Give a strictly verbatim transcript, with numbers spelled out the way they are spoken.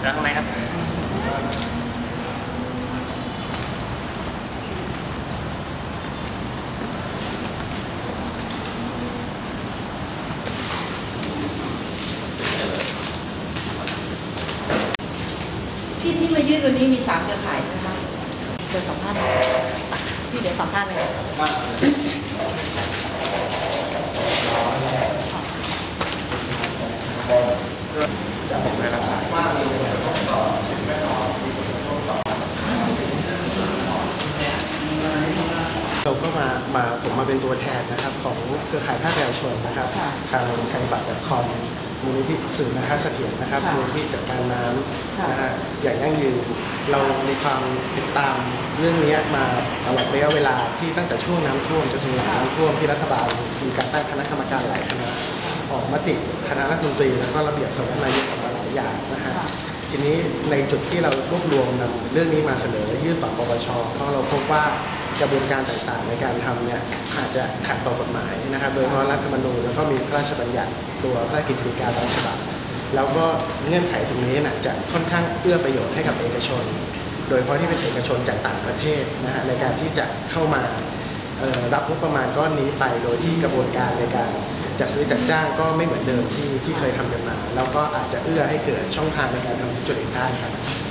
แล้วข้างในครับที่ที่มายื่นวันนี้มีสามเครือข่ายนะคะเดี๋ยวสัมภาษณ์พี่เดี๋ยวสัมภาษณ์เลยจะไม่ใช่ครับว่ามีผลกระทบต่อสิ่งแวดล้อมมีผลกระทบต่อเราก็มามาผมมาเป็นตัวแทนนะครับของเครือข่ายภาคประชาชนนะครับทางทางฝ่ายคอนมูลนิธิสื่อนะคะเสถียรนะครับมูลนิธิจัดการน้ำนะฮะอย่างยั่งยืนเรามีความติดตามเรื่องนี้มาตลอดระยะเวลาที่ตั้งแต่ช่วงน้ำท่วมจนถึงหลังน้ำท่วมที่รัฐบาลมีการตั้งคณะกรรมการหลายคณะออกมติคณะรัฐมนตรีแล้วก็ระเบียบสำนักนายกออกมาหลายอย่างนะฮะทีนี้ในจุดที่เรารวบรวมนำเรื่องนี้มาเสนอยื่นต่อปปชเพราะเราพบว่ากระบวนการต่างๆในการทำเนี่ยอาจจะขัดต่อกฎหมายนะครับโดยเฉพาะรัฐธรรมนูญแล้วก็มีพระราชบัญญัติตัวพระราชกฤษฎีกาบางฉบับแล้วก็เงื่อนไขตรงนี้นะจะค่อนข้างเอื้อประโยชน์ให้กับเอกชนโดยเฉพาะที่เป็นเอกชนจากต่างประเทศนะฮะในการที่จะเข้ามารับงบประมาณก้อนนี้ไปโดยที่กระบวนการในการจัดซื้อจัดจ้างก็ไม่เหมือนเดิมที่ที่เคยทำกันมาแล้วก็อาจจะเอื้อให้เกิดช่องทางในการทำธุรกิจได้ครับ